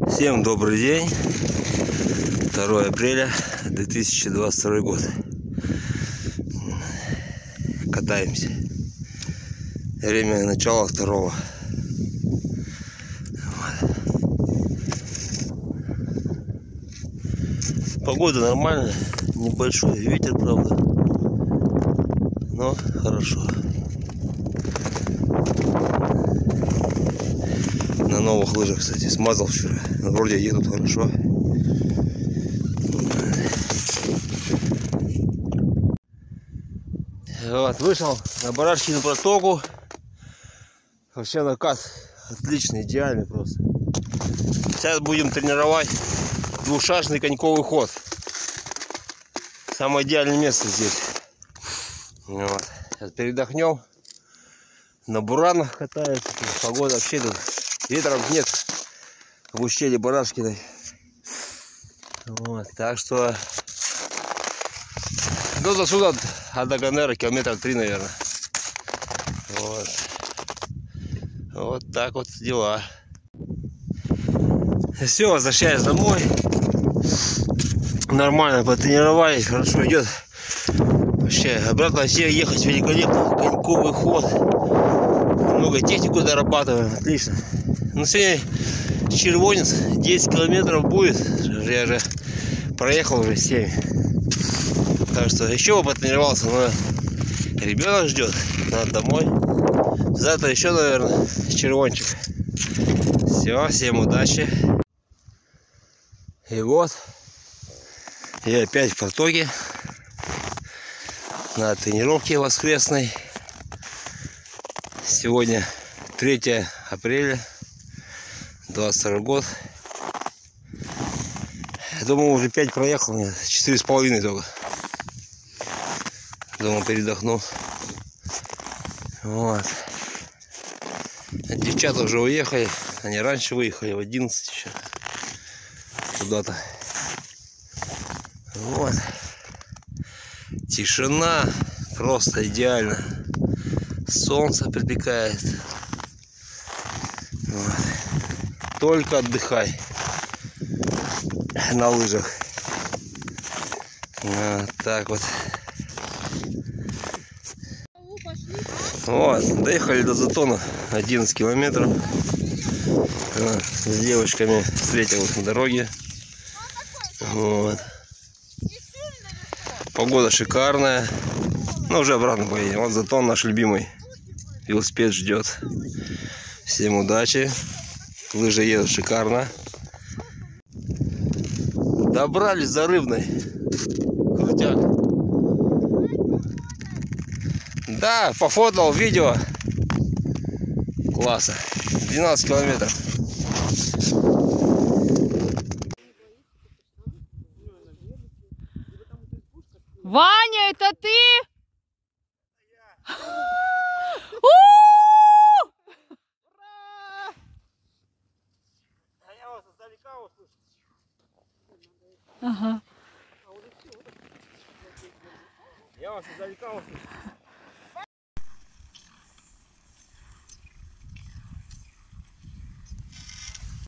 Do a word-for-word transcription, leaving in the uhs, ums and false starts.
Всем добрый день, второе апреля две тысячи двадцать второй год. Катаемся. Время начала второго. Погода нормальная, небольшой ветер, правда, но хорошо. На новых лыжах, кстати, смазал вчера. Вроде едут хорошо. Вот, вышел на Барашкину протоку. Вообще накат отличный, идеальный просто. Сейчас будем тренировать двушашный коньковый ход. Самое идеальное место здесь. Вот. Сейчас передохнем. На буранах катаются. Погода вообще тут. Ветром нет в ущелье Барашкиной. Вот, так что до засуда от Даганера километра три, наверное. Вот. Вот так вот дела. Все, возвращаюсь домой. Нормально потренировались, хорошо идет. Вообще, обратно все ехать великолепно. Коньковый ход. Много технику дорабатываем, отлично. Ну, сегодня червонец, десять километров будет. Я же проехал уже семь. Так что еще потренировался, но ребенок ждет. Надо домой. Завтра еще, наверное, червончик. Все, всем удачи. И вот я опять в протоке на тренировке воскресной. Сегодня третье апреля двадцать второй год. Я думаю, уже пять проехал, нет, четыре с половиной только. Думаю, передохну. Вот. Девчата уже уехали. Они раньше выехали, в одиннадцать еще. Куда-то. Вот. Тишина. Просто идеально. Солнце припекает. Вот. Только отдыхай на лыжах. Вот так вот. Вот, доехали до Затона одиннадцать километров. Вот, с девочками встретилась на дороге. Вот. Погода шикарная. Но уже обратно поедем. Вот Затон наш любимый. Велосипед ждет. Всем удачи. Лыжи едут шикарно. Добрались до Рыбной. Крутяк. Да, пофотал видео. Классно. двенадцать километров. Ваня, это ты? Ага. Я вас издалека услышу.